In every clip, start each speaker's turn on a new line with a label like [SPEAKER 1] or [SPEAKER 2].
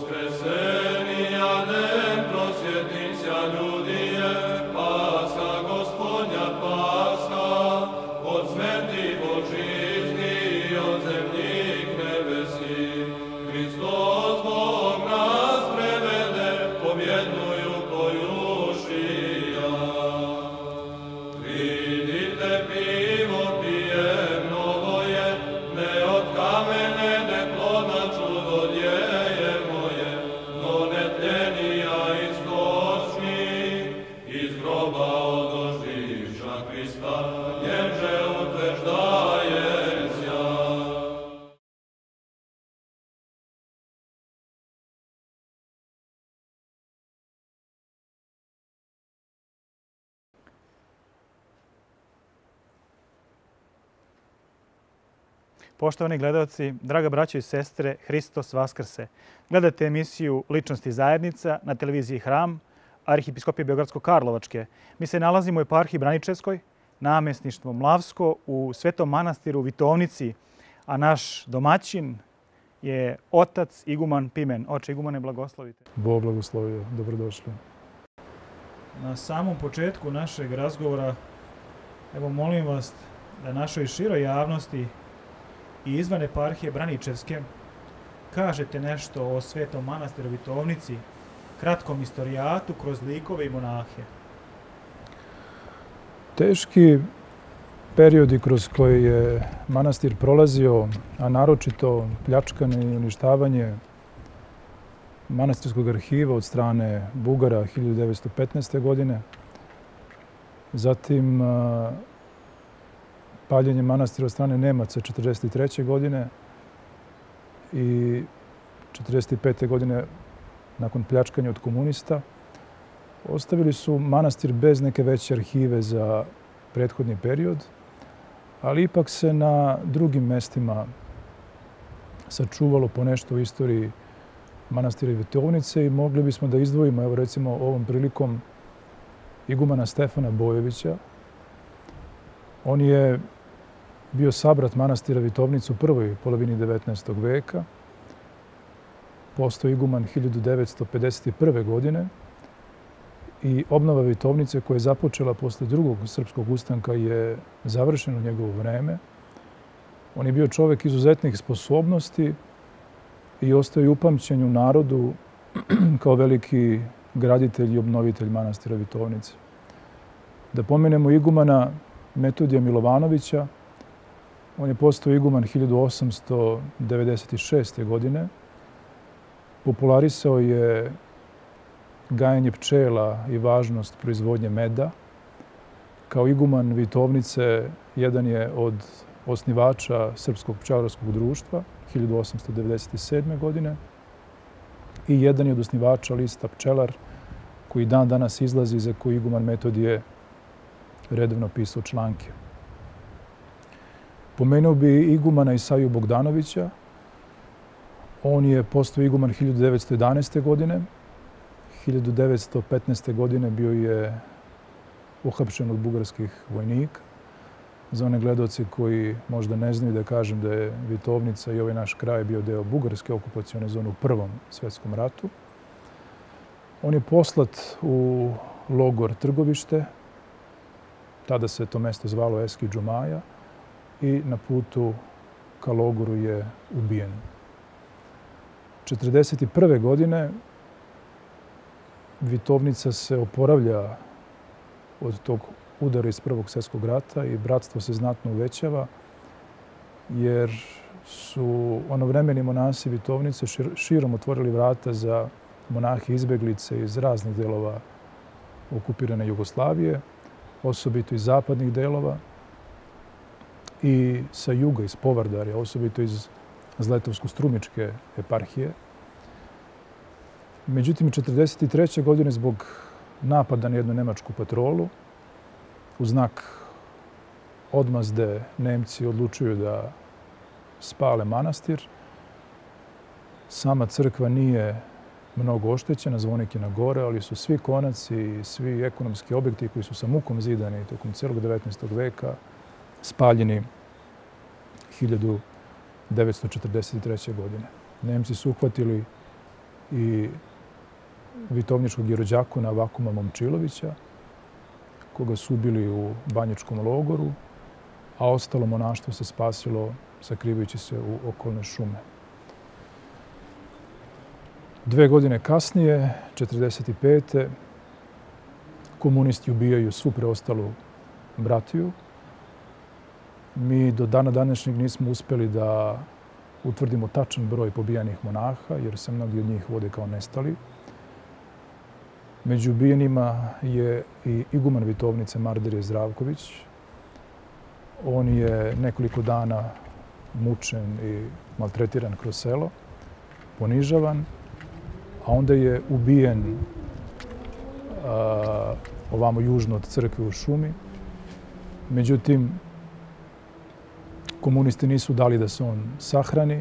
[SPEAKER 1] Poštovani gledalci, draga braćo i sestre, Hristos Vaskrse. Gledate emisiju Ličnosti zajednica na televiziji Hram, Arhijepiskopije Beogradsko-Karlovačke. Mi se nalazimo u eparhiji Braničevskoj, namjesništvo Mlavsko, u Svetom manastiru Vitovnici, a naš domaćin je otac iguman Pimen. Oče igumane, blagoslovite.
[SPEAKER 2] Bog blagoslovio, dobrodošli.
[SPEAKER 1] Na samom početku našeg razgovora, evo molim vas da našoj široj javnosti i izvan eparhije Braničevske kažete nešto o Svetom manastiru Vitovnici, kratkom istorijatu kroz likove i monahe.
[SPEAKER 2] Teški periodi kroz koje je manastir prolazio, a naročito pljačkanje i uništavanje manastirskog arhiva od strane Bugara 1915. godine, zatim paljenje manastira od strane Nemaca 1943. godine i 1945. godine nakon pljačkanja od komunista, ostavili su manastir bez neke veće arhive za prethodni period, ali ipak se na drugim mestima sačuvalo ponešto u istoriji manastira Vitovnice i mogli bismo da izdvojimo, evo recimo ovom prilikom, igumana Stefana Bojovića. On je bio sabrat manastira Vitovnice u prvoj polovini 19. veka. Postao iguman 1951. godine i obnova Vitovnice koja je započela posle drugog srpskog ustanka je završena u njegovo vreme. On je bio čovjek izuzetnih sposobnosti i ostao je upamćen u narodu kao veliki graditelj i obnovitelj manastira Vitovnice. Da pomenemo igumana Metodija Milovanovića. On je postao iguman 1896. godine. Popularisao je gajenje pčela i važnost proizvodnje meda. Kao iguman Vitovnice jedan je od osnivača Srpskog pčelarskog društva 1897. godine i jedan je od osnivača lista Pčelar koji dan danas izlazi, za koji iguman Metodije redovno pisao članke. Pomenuo bi igumana Isaju Bogdanovića. On je postao iguman 1911. godine. 1915. godine bio je uhapšen od bugarskih vojnika. Za one gledaoce koji možda ne znaju da kažem da je Vitovnica i ovaj naš kraj bio deo bugarske okupacione zone u Prvom svjetskom ratu. On je poslat u logor Trgovište. Tada se to mesto zvalo Eski Džumaja i na putu ka logoru je ubijen. 1941. godine Vitovnica se oporavlja od tog udara iz Prvog svjetskog rata i bratstvo se znatno uvećava, jer su onovremeni monasi Vitovnice širom otvorili vrata za monahe izbeglice iz raznih delova okupirane Jugoslavije, osobito iz zapadnih delova i sa juga, iz Povardarja, osobito iz Zletovsko-Strumičke eparhije. Međutim, 1943. godine zbog napada na jednu nemačku patrolu, u znak odmazde Nemci odlučuju da spale manastir. Sama crkva nije mnogo oštećena, zvonik je na gore, ali su svi konaci i svi ekonomski objekti koji su sa mukom zidani tokom celog 19. veka spaljeni 1943. godine. Nemci su uhvatili i vitovničkog jerođakona Vakuma Momčilovića, koga su ubili u banjičkom logoru, a ostalo monaštvo se spasilo sakrivajući se u okolne šume. 2 godine kasnije, 1945. komunisti ubijaju svu preostalu bratiju. Mi do dana današnjeg nismo uspjeli da utvrdimo tačan broj pobijanih monaha, jer se mnogi od njih vode kao nestali. Među ubijenima je i iguman Vitovnice Mardirije Zdravković. On je nekoliko dana mučen i maltretiran kroz selo, ponižavan, a onda je ubijen ovamo južno od crkve u šumi. Međutim, komunisti nisu dali da se on sahrani,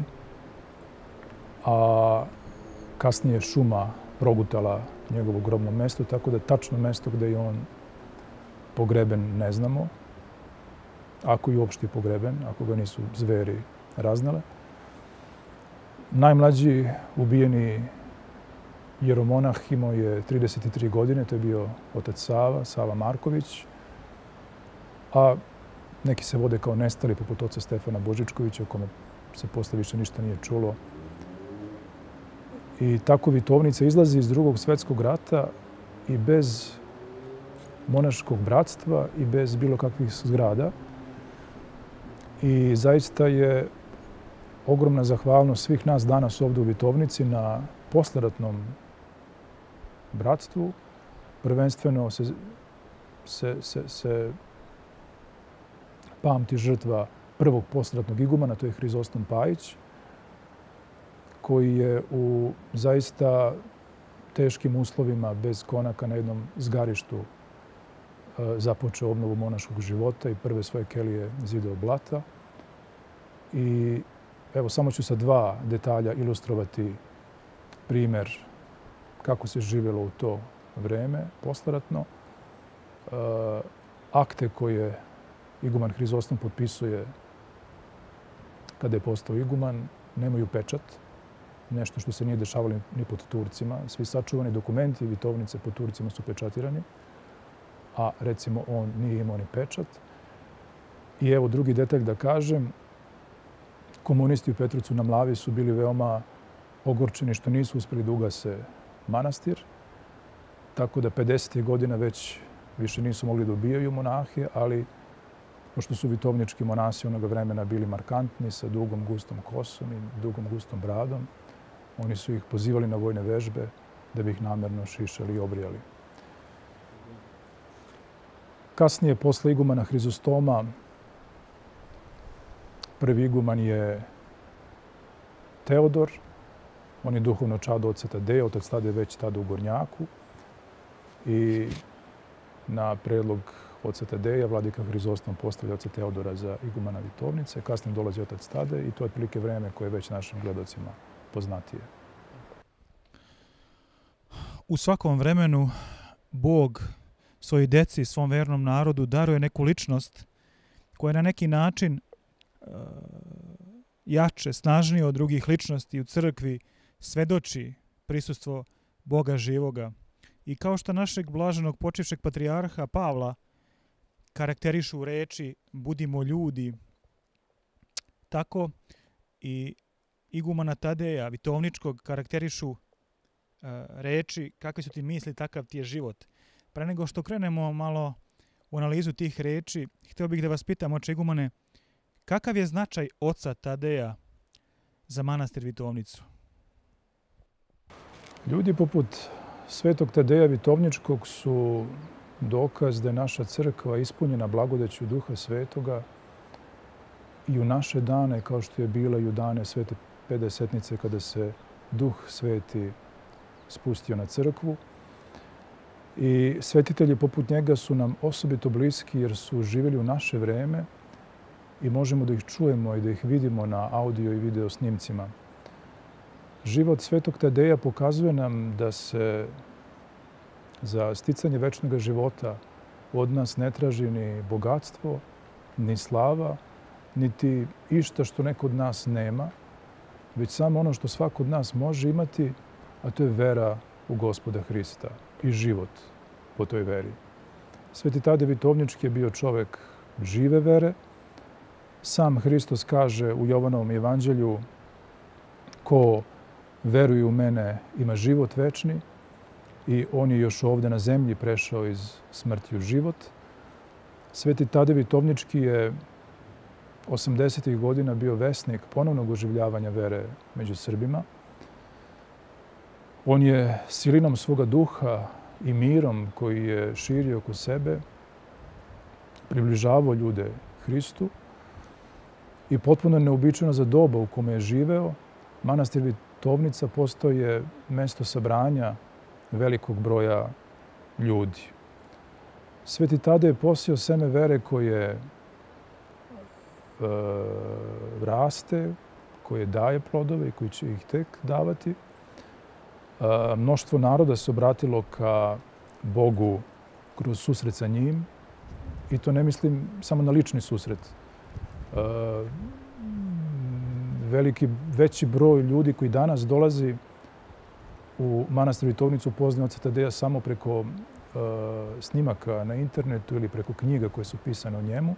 [SPEAKER 2] a kasnije šuma progutala njegovo grobno mesto, tako da tačno mesto gde je on pogreben ne znamo, ako je uopšte pogreben, ako ga nisu zveri raznale. Najmlađi ubijeni jeromonah imao je 33 godine, to je bio otac Sava Marković, a neki se vode kao nestali, poput oca Stefana Božičkovića, o kome se posle više ništa nije čulo. I tako Vitovnica izlazi iz Drugog svjetskog rata i bez monaškog bratstva i bez bilo kakvih zgrada. I zaista je ogromna zahvalnost svih nas danas ovdje u Vitovnici na posleratnom bratstvu. Prvenstveno se pamti žrtva prvog posleratnog igumana, to je Hrizostom Pajić, koji je u zaista teškim uslovima, bez konaka, na jednom zgarištu započeo obnovu monaškog života i prve svoje kelije zidao blata. I evo, samo ću sa 2 detalja ilustrovati primer kako se živjelo u to vreme, posleratno. Akte koje iguman Hrizostom potpisuje kada je postao iguman nemaju pečat, nešto što se nije dešavalo ni pod Turcima. Svi sačuvani dokumenti Vitovnice pod Turcima su pečatirani, a recimo on nije imao ni pečat. I evo drugi detalj da kažem, komunisti u Petrovcu na Mlavi su bili veoma ogorčeni što nisu uspjeli da ugase manastir, tako da 50. godina već više nisu mogli da ubijaju monahe, ali pošto su vitovnički monasi onoga vremena bili markantni, sa dugom, gustom kosom i dugom, gustom bradom, oni su ih pozivali na vojne vežbe da bi ih namerno šišali i obrijali. Kasnije, posle igumana Hrizostoma, prvi iguman je Teodor. On je duhovno čado oca Tadeja. Otac Tadej već tada u Gornjaku. I na predlog oca Tadeja vladika Hrizostom postavlja oca Teodora za igumana Vitovnice. Kasnije dolazi otac Tadej i to je otprilike vreme koje je već našim gledocima poznatije.
[SPEAKER 1] U svakom vremenu Bog svojoj deci, svom vernom narodu daruje neku ličnost koja je na neki način jače, snažnije od drugih ličnosti u crkvi, svedoči prisustvo Boga živoga. I kao što našeg blaženog počivšeg patrijarha Pavla karakterišu reči budimo ljudi, tako i igumana Tadeja Vitovničkog karakterišu reči kakve su ti misli, takav ti je život. Pre nego što krenemo malo u analizu tih reči, htio bih da vas pitam, oče igumane, kakav je značaj oca Tadeja za manastir Vitovnicu?
[SPEAKER 2] Ljudi poput svetog Tadeja Vitovničkog su dokaz da je naša crkva ispunjena blagodaću Duha Svetoga i u naše dane, kao što je bila i u dane Svete Pedesetnice, kada se Duh Sveti spustio na crkvu. I svetitelji poput njega su nam osobito bliski jer su živjeli u naše vreme i možemo da ih čujemo i da ih vidimo na audio i video snimcima. Život svetog Tadeja pokazuje nam da se za sticanje večnog života od nas ne traži ni bogatstvo, ni slava, niti išta što neko od nas nema, već samo ono što svako od nas može imati, a to je vera u Gospoda Hrista i život po toj veri. Sveti Tadej Vitovnički je bio čovek žive vere. Sam Hristos kaže u Jovanovom evanđelju: ko veruje u mene ima život večni, i on je još ovde na zemlji prešao iz smrti u život. Sveti Tadej Vitovnički je 80. godina bio vesnik ponovnog oživljavanja vere među Srbima. On je silinom svoga duha i mirom koji je širio oko sebe približavao ljude Hristu i potpuno neobičajno za doba u kome je živeo, manastir Vitovnica postao je mesto sabranja velikog broja ljudi. Sveti Tadej je posijao seme vere koje raste, koje daje plodove i koji će ih tek davati. Mnoštvo naroda se obratilo ka Bogu kroz susret sa njim, i to ne mislim samo na lični susret. Veći broj ljudi koji danas dolazi u manastir Vitovnicu poznaje oca Tadeja samo preko snimaka na internetu ili preko knjiga koje su pisane o njemu.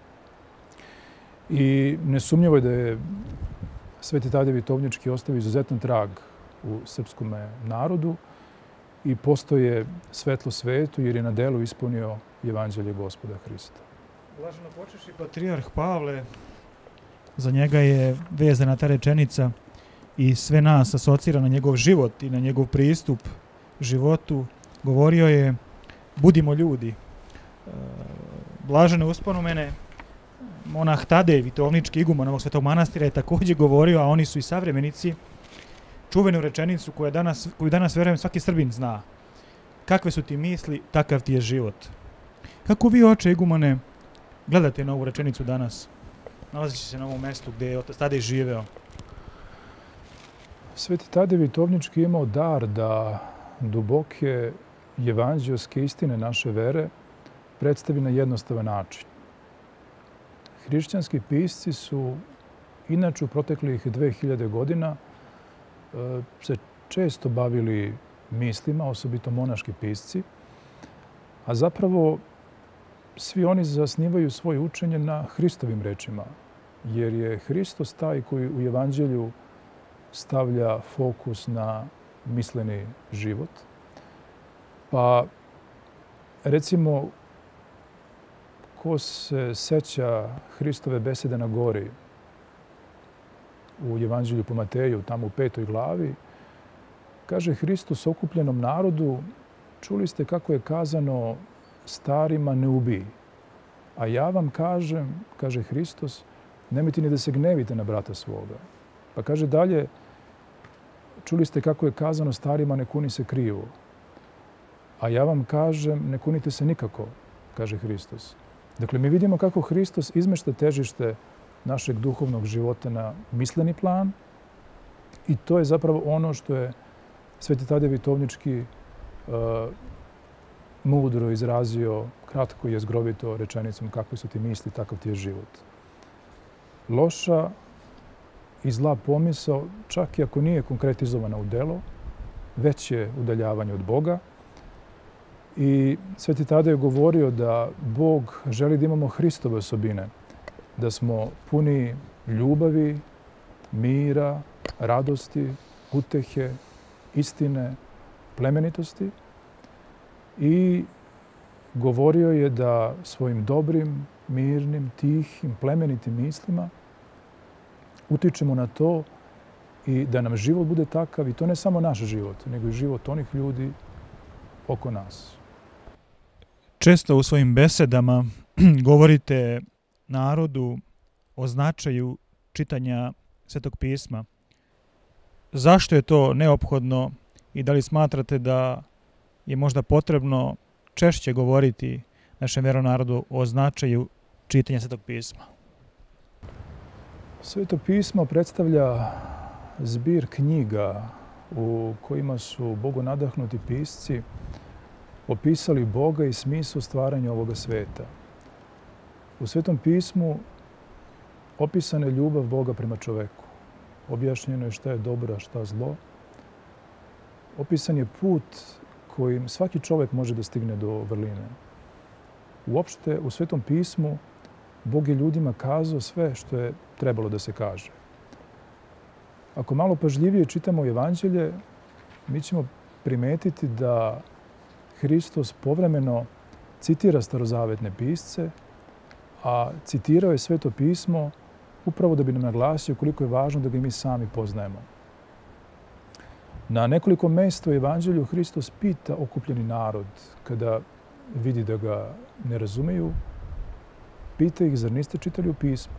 [SPEAKER 2] I nesumnjivo je da je Sveti Tadej Vitovnički ostavio izuzetan trag u srpskom narodu i postoje svetlo svetu jer je na delu ispunio evanđelje Gospoda Hrista.
[SPEAKER 1] Blaženo počeši patrijarh Pavle, za njega je vezana ta rečenica i sve nas asocira na njegov život i na njegov pristup životu. Govorio je: budimo ljudi. Blažene uspomene monah Tadej Vitovnički, iguman ovog svetog manastira, je također govorio, a oni su i savremenici, čuvenu rečenicu koju danas verujem svaki Srbin zna: kakve su ti misli, takav ti je život. Kako vi, oče igumane, gledate na ovu rečenicu danas, nalazeći se na ovom mjestu gdje je otac Tadej živeo?
[SPEAKER 2] Sveti Tadej Vitovnički imao dar da duboke evanđelske istine naše vere predstavi na jednostavan način. Hrišćanski pisci su inače u proteklih 2000 godina se često bavili mislima, osobito monaški pisci, a zapravo svi oni zasnivaju svoje učenje na Hristovim rečima, jer je Hristos taj koji u evanđelju stavlja fokus na misleni život. Pa, recimo, ko se seća Hristove besede na gori u evanđelju po Mateju, tamo u 5. glavi, kaže Hristos okupljenom narodu: čuli ste kako je kazano starima ne ubij. A ja vam kažem, kaže Hristos, nemojte ni da se gnevite na brata svoga. Pa kaže dalje: čuli ste kako je kazano starima ne kuni se krivo. A ja vam kažem, ne kunite se nikako, kaže Hristos. Dakle, mi vidimo kako Hristos izmešta težište našeg duhovnog života na misleni plan, i to je zapravo ono što je Sveti Tadej Vitovnički mudro izrazio, kratko i jezgrovito rečenicom: kakve su ti misli, takav ti je život. Loša i zla pomisao, čak i ako nije konkretizovana u delo, već je udaljavanje od Boga. I Sveti Tadej je govorio da Bog želi da imamo Hristove osobine, da smo puni ljubavi, mira, radosti, utehe, istine, plemenitosti. I govorio je da svojim dobrim, mirnim, tihim, plemenitim mislima utičemo na to i da nam život bude takav, i to ne samo naš život, nego i život onih ljudi oko nas.
[SPEAKER 1] Često u svojim besedama govorite narodu o značaju čitanja Svetog pisma. Zašto je to neophodno i da li smatrate da je možda potrebno češće govoriti našem veronarodu o značaju čitanja Svetog pisma?
[SPEAKER 2] Sveto pismo predstavlja zbir knjiga u kojima su bogonadahnuti pisci opisali Boga i smisao stvaranja ovoga sveta. U Svetom pismu opisana je ljubav Boga prema čoveku. Objašnjeno je šta je dobro, a šta zlo. opisan je put kojim svaki čovjek može da stigne do vrline. Uopšte, u Svetom pismu, Bog je ljudima kazao sve što je trebalo da se kaže. Ako malo pažljivije čitamo Evanđelje, mi ćemo primetiti da Hristos povremeno citira starozavetne pisce, a citirao je Sveto pismo upravo da bi nam naglasio koliko je važno da ga mi sami poznajemo. Na nekoliko mesta u Evanđelju Hristos pita okupljeni narod kada vidi da ga ne razumeju, pita ih, zar niste čitali u pismu?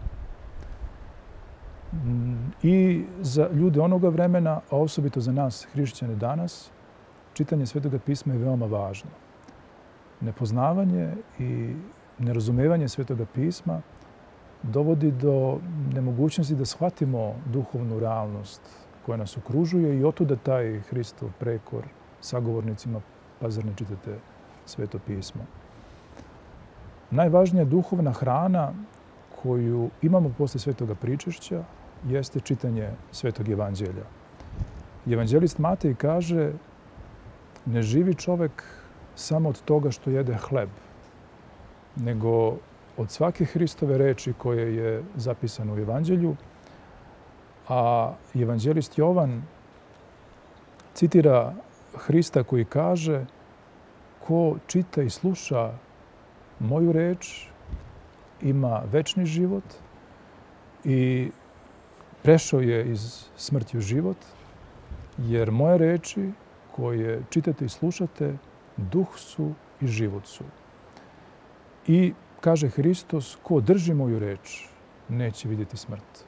[SPEAKER 2] I za ljude onoga vremena, a osobito za nas, hrišćane danas, čitanje Svetoga pisma je veoma važno. Nepoznavanje i nerazumevanje Svetoga pisma dovodi do nemogućnosti da shvatimo duhovnu realnost koja nas okružuje i otuda taj Hristov prekor sagovornicima, pa zar ne čitate Sveto pismo. Najvažnija duhovna hrana koju imamo posle Svetoga pričešća jeste čitanje Svetog Evanđelja. Evanđelist Matej kaže: ne živi čovek samo od toga što jede hleb, nego od svake Hristove reči koje je zapisano u Evanđelju. A evanđelist Jovan citira Hrista koji kaže: ko čita i sluša moju reč ima večni život i prešao je iz smrti u život, jer moje reči koje čitate i slušate duh su i život su. I kaže Hristos: ko drži moju reč neće vidjeti smrt.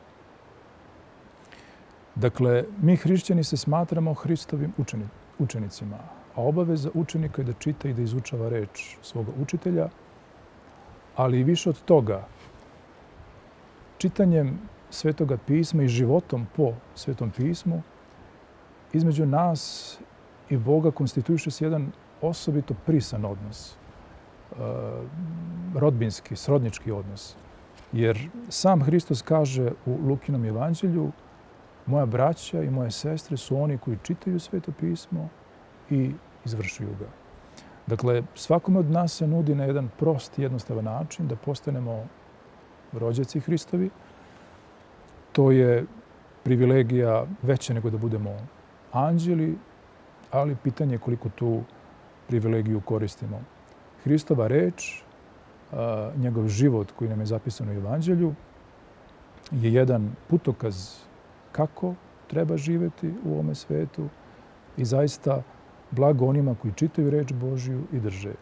[SPEAKER 2] Dakle, mi hrišćani se smatramo Hristovim učenicima, a obaveza učenika je da čita i da izučava reč svoga učitelja, ali i više od toga, čitanjem Svetoga pisma i životom po Svetom pismu, između nas i Boga konstituiše se jedan osobito prisan odnos, rodbinski, srodnički odnos. Jer sam Hristos kaže u Lukinom evanđelju: moja braća i moje sestre su oni koji čitaju Sveto pismo i izvršuju ga. Dakle, svakome od nas se nudi na jedan prost i jednostavan način da postanemo rođaci Hristovi. To je privilegija veća nego da budemo anđeli, ali pitanje je koliko tu privilegiju koristimo. Hristova reč, njegov život koji nam je zapisan u Evanđelju, je jedan putokaz kako treba živjeti u ovome svetu i zaista blago onima koji čitaju reč Božju i drže.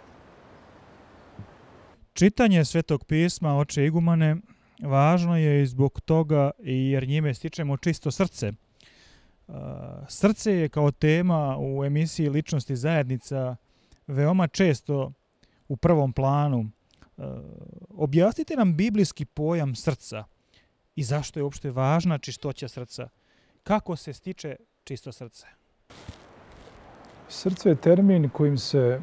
[SPEAKER 1] Čitanje Svetog pisma, oče igumane, važno je i zbog toga jer njime stičemo čisto srce. Srce je kao tema u emisiji Ličnosti zajednica veoma često u prvom planu. Objasnite nam biblijski pojam srca i zašto je uopšte važna čistoća srca. Kako se stiče čisto srce?
[SPEAKER 2] Srce je termin kojim se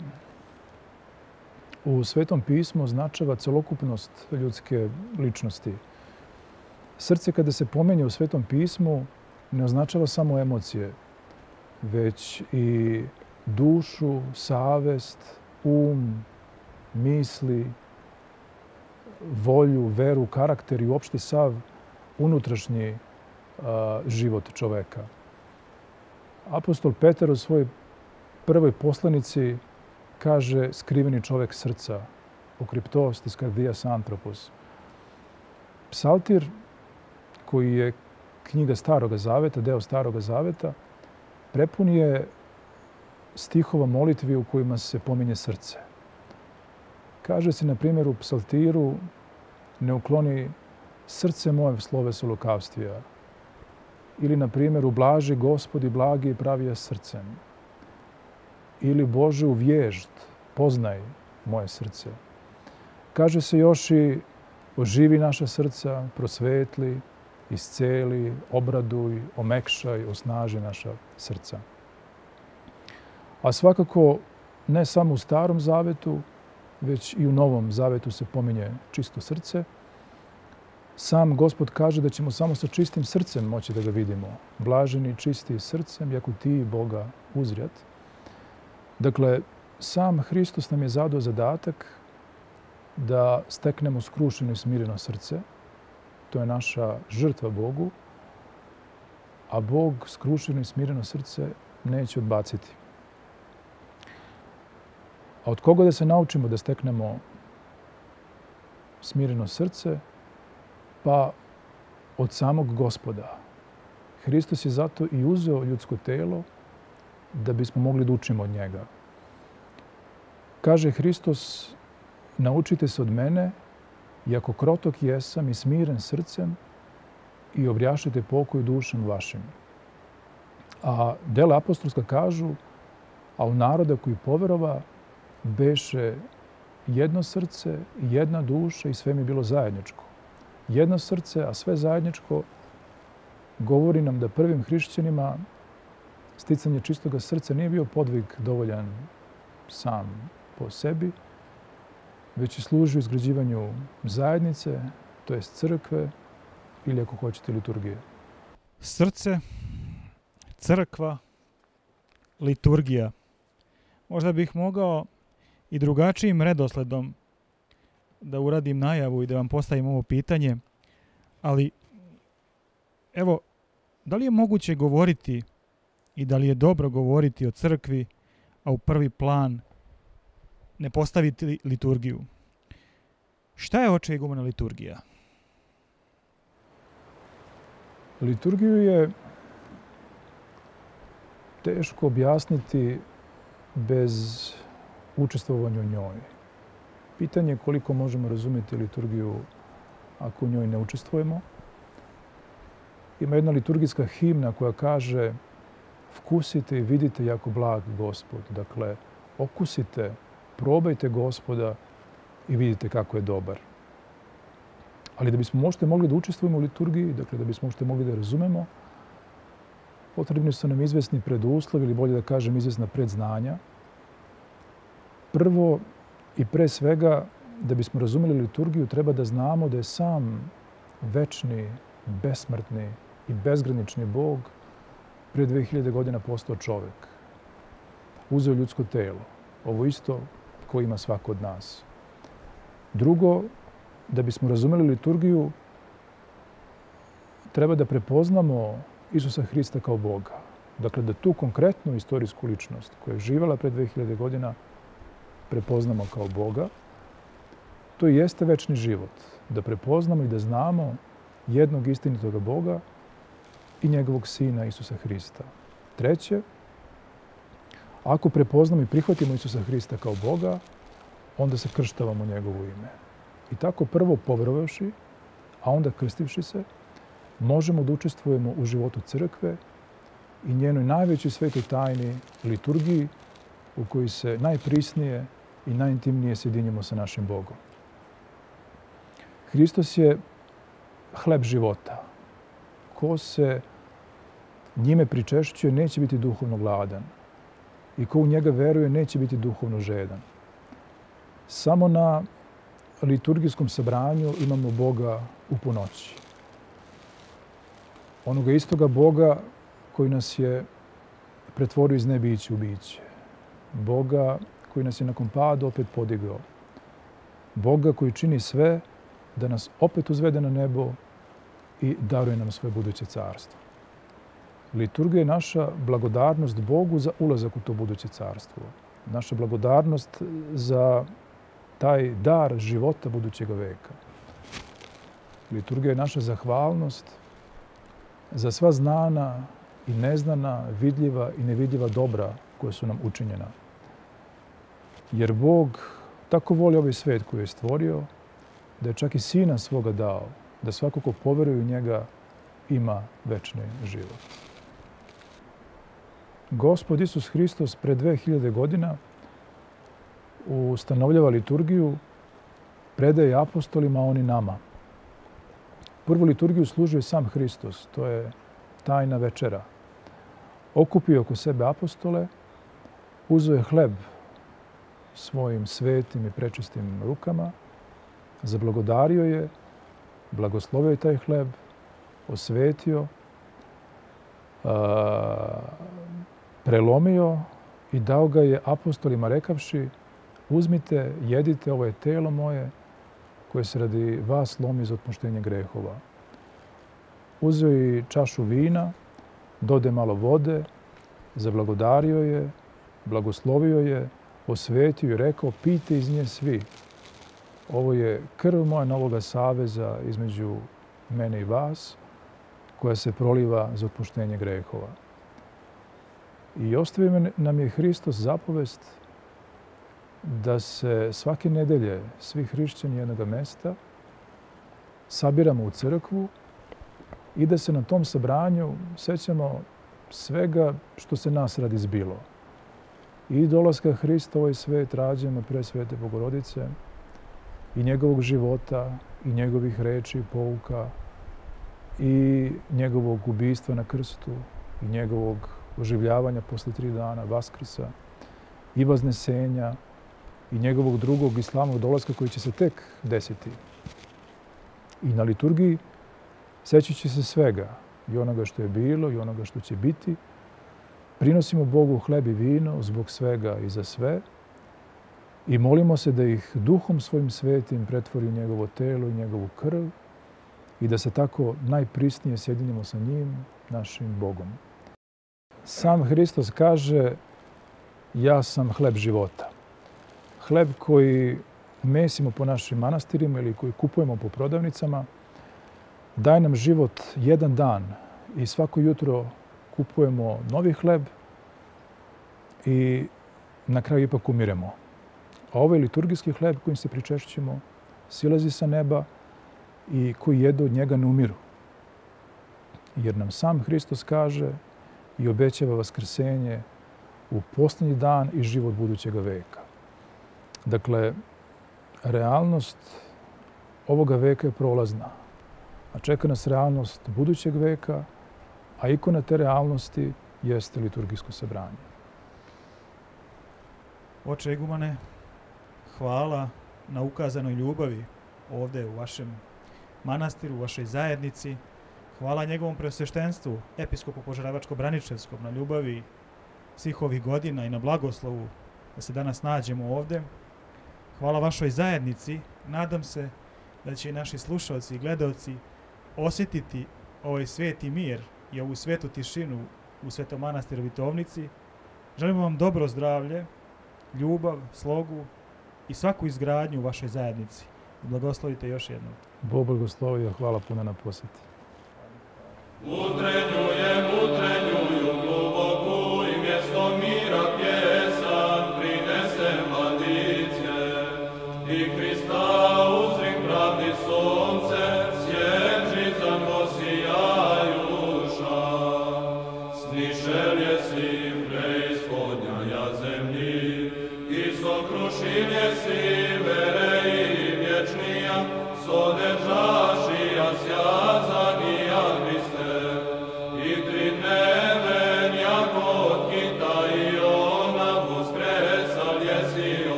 [SPEAKER 2] u Svetom pismu označava celokupnost ljudske ličnosti. Srce kada se pominje u Svetom pismu ne označava samo emocije, već i dušu, savest, misli, volju, veru, karakter i uopšte sav unutrašnji život čoveka. Apostol Petar u svojoj prvoj poslanici kaže skriveni čovek srca, okriptos tis kardias antropos. Psaltir, koji je knjiga Staroga zaveta, deo Staroga zaveta, prepun je stihova molitvi u kojima se pominje srce. Kaže se, na primjer, u psaltiru: ne ukloni srce moje slovesu lukavstvija. Ili, na primjer, ublaži Gospodi blagi i pravija srcem. Ili, Bože, u vježd poznaj moje srce. Kaže se još i: oživi naša srca, prosvetli, isceli, obraduj, omekšaj, osnaži naša srca. A svakako ne samo u Starom zavetu, već i u Novom zavetu se pominje čisto srce. Sam Gospod kaže da ćemo samo sa čistim srcem moći da ga vidimo. Blaženi, čisti srcem, jako ti Boga uzrjat. Dakle, sam Hristos nam je zadao zadatak da steknemo skrušeno i smireno srce. To je naša žrtva Bogu. A Bog skrušeno i smireno srce neće odbaciti. A od koga da se naučimo da steknemo smireno srce? Pa od samog Gospoda. Hristos je zato i uzeo ljudsko telo da bismo mogli da učimo od njega. Kaže Hristos, naučite se od mene, iako krotok jesam i smiren srcem, i objašite pokoj dušom vašim. A dela apostolska kažu, a u naroda koji poverova beše jedno srce, jedna duša i sve mi je bilo zajedničko. Jedno srce, a sve zajedničko, govori nam da prvim hrišćanima sticanje čistoga srca nije bio podvig dovoljan sam po sebi, već je služio izgrađivanju zajednice, to jest crkve, ili ako hoćete liturgije.
[SPEAKER 1] Srce, crkva, liturgija. Možda bih mogao i drugačijim redosledom da uradim najavu i da vam postavim ovo pitanje, ali evo, da li je moguće govoriti i da li je dobro govoriti o crkvi, a u prvi plan ne postaviti liturgiju? Šta je, oče igumena, liturgija?
[SPEAKER 2] Liturgiju je teško objasniti bez učestvovanja u njoj. Pitanje je koliko možemo razumjeti liturgiju ako u njoj ne učestvujemo. Ima jedna liturgijska himna koja kaže vkusite i vidite jako blag Gospod. Dakle, okusite, probajte Gospoda i vidite kako je dobar. Ali da bismo možda mogli da učestvujemo u liturgiji, dakle da bismo možda mogli da razumemo, potrebni su nam izvesni preduslovi, ili bolje da kažem izvesna predznanja. Prvo i pre svega, da bismo razumeli liturgiju, treba da znamo da je sam večni, besmrtni i bezgranični Bog pre 2000 godina postao čovjek. Uzeo ljudsko telo. Ovo isto koje ima svako od nas. Drugo, da bismo razumeli liturgiju, treba da prepoznamo Isusa Hrista kao Boga. Dakle, da tu konkretnu istorijsku ličnost koja je živjela pre 2000 godina prepoznamo kao Boga. To i jeste večni život. Da prepoznamo i da znamo jednog istinitoga Boga i njegovog Sina Isusa Hrista. Treće, ako prepoznamo i prihvatimo Isusa Hrista kao Boga, onda se krštavamo u njegovo ime. I tako prvo poverovavši, a onda krstivši se, možemo da učestvujemo u životu crkve i njenoj najvećoj svetoj tajni, liturgiji, u kojoj se najprisnije i najintimnije sjedinjemo sa našim Bogom. Hristos je hleb života. Ko se njime pričešćuje, neće biti duhovno gladan. I ko u njega veruje, neće biti duhovno žedan. Samo na liturgijskom sabranju imamo Boga u punoći. Onoga istoga Boga koji nas je pretvorio iz nebića u biće. Boga koji nas je nakon pada opet podigao. Boga koji čini sve da nas opet uzvede na nebo i daruje nam svoje buduće carstvo. Liturgija je naša blagodarnost Bogu za ulazak u to buduće carstvo. Naša blagodarnost za taj dar života budućeg veka. Liturgija je naša zahvalnost za sva znana i neznana, vidljiva i nevidljiva dobra koja su nam učinjena. Jer Bog tako voli ovaj svet koji je stvorio, da je čak i Sina svoga dao, da svako ko poveruje u njega ima večni život. Gospod Isus Hristos pre 2000 godina ustanovljava liturgiju, predaje apostolima, a oni nama. Prvu liturgiju služio je sam Hristos, to je tajna večera. Okupio oko sebe apostole, uzeo je hleb svojim svetim i prečistim rukama, zablagodario je blagoslovio je taj hleb, osvetio, prelomio i dao ga je apostolima rekavši: uzmite, jedite, ovo je telo moje koje se radi vas lomi za otpuštenje grehova. Uzeo i čašu vina, dode malo vode, zablagodario je, blagoslovio je, osvetio i rekao: pijte iz nje svi. Ovo je krv moja novoga saveza između mene i vas, koja se proliva za otpuštenje grehova. I ostavio nam je Hristos zapovest da se svake nedelje svi hrišćani jednog mesta sabiramo u crkvu i da se na tom sabranju sećamo svega što se nas radi zbilo. I dolaska Hrista u ovaj svet, rađanja presvete Bogorodice, i njegovog života, i njegovih reči i pouka, i njegovog ubistva na krstu, i njegovog oživljavanja posle 3 dana, vaskrsa, i vaznesenja, i njegovog drugog i slavnog dolaska koji će se tek desiti. I na liturgiji sećajući se svega, i onoga što je bilo, i onoga što će biti, prinosimo Bogu hleb i vino zbog svega i za sve i molimo se da ih duhom svojim svetim pretvori u njegovo telo i njegovu krv i da se tako najprisnije sjedinimo sa njim, našim Bogom. Sam Hristos kaže: ja sam hleb života. Hleb koji mesimo po našim manastirima ili koji kupujemo po prodavnicama daje nam život jedan dan i svako jutro kupujemo novi hleb i na kraju ipak umiremo. A ovaj liturgijski hleb kojim se pričešćimo silazi sa neba i koji jedu od njega ne umiru. Jer nam sam Hristos kaže i obećava vaskrsenje u posljednji dan i život budućega veka. Dakle, realnost ovoga veka je prolazna, a čeka nas realnost budućeg veka, a ikona te realnosti jeste liturgijsko sabranje.
[SPEAKER 1] Oče Egumane, hvala na ukazanoj ljubavi ovdje u vašem manastiru, u vašoj zajednici. Hvala njegovom preosveštenstvu, episkopu Požarevačko-Braničevskom, na ljubavi svih ovih godina i na blagoslovu da se danas nađemo ovdje. Hvala vašoj zajednici. Nadam se da će i naši slušalci i gledalci osjetiti ovaj sveti mir i ovu svetu tišinu u Svetom manastiru Vitovnici. Želimo vam dobro zdravlje, ljubav, slogu i svaku izgradnju u vašoj zajednici. Blagoslovite još jednom.
[SPEAKER 2] Bog blagoslovio, hvala puno na posjeti.
[SPEAKER 3] Mudrenju je mudre.